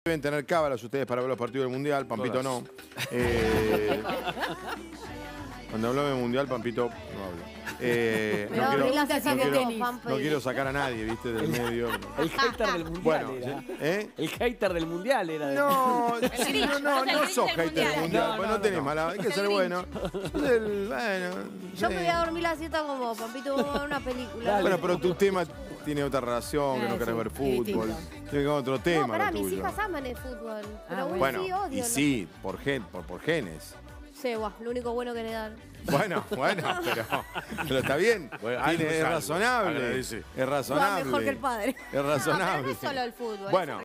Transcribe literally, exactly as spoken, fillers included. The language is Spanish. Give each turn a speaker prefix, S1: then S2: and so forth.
S1: Deben tener cábalas ustedes para ver los partidos del Mundial, Pampito no. Eh, cuando hablo del Mundial, Pampito no habla. Eh, no, quiero, no, quiero, no quiero sacar a nadie, ¿viste? Del medio.
S2: El hater del Mundial
S1: bueno,
S2: era.
S1: ¿eh?
S2: El hater del Mundial era. De...
S1: No, sí, no, no, no sos hater del Mundial.
S2: No,
S1: pues
S2: no,
S1: no tenés
S2: no.
S1: mala, hay que ser bueno. El, bueno
S3: Yo
S1: sí.
S3: me voy a dormir la siesta como Pampito, vamos a ver una película.
S1: Bueno, pero tu tema tiene otra relación, que no
S3: Eh,
S1: querés
S3: sí,
S1: ver fútbol.
S3: distinto.
S1: Tiene otro tema.
S3: No, pará,
S1: lo
S3: mis
S1: tuyo.
S3: hijas aman el fútbol. Pero
S2: Ah,
S3: uno
S1: Bueno,
S3: sí odio.
S1: y sí, por, gen, por, por genes.
S3: Sí, guau, lo único bueno que le dan.
S1: Bueno, bueno, pero, pero está bien.
S4: Bueno,
S1: Tiene-
S4: algo es
S1: es
S4: algo.
S1: razonable.
S4: Agradece.
S1: Es razonable.
S3: Guau, mejor que el padre.
S1: Es razonable.
S3: No, pero no es solo el fútbol.
S1: Bueno.